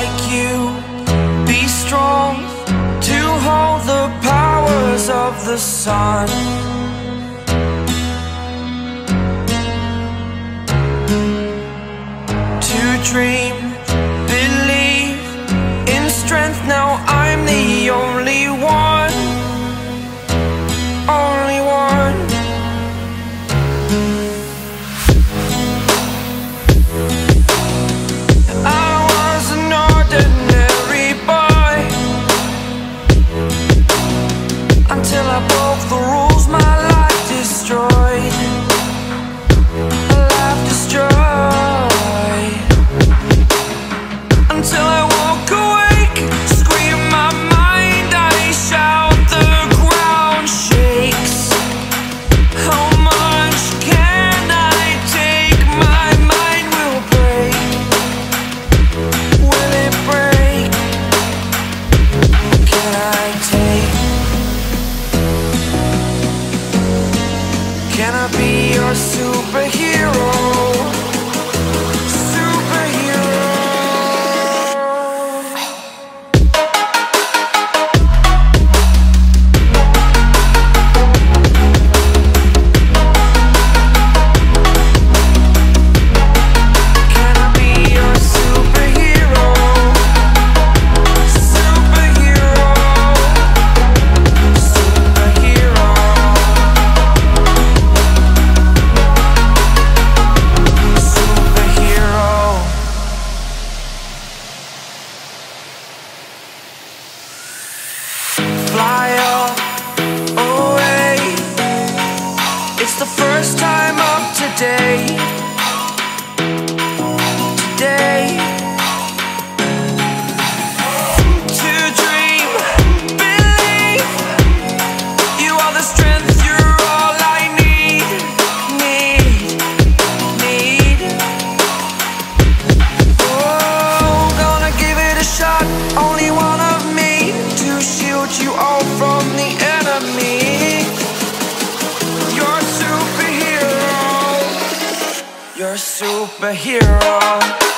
like you, be strong to hold the powers of the sun. To dream, believe in strength. Now I'm the only one, only one. I was an ordinary boy until I broke the rules, my life destroyed, a life destroyed. Until I walk awake, scream my mind, I shout, the ground shakes. How much can I take? My mind will break. Will it break? Can I take? Can I be your superhero? Fly up, away. It's the first time of today. Today. To dream, believe. You are the strength, you're all I need. Oh, gonna give it a shot. Only one of me to shield you all from the enemy. You're a superhero. You're a superhero.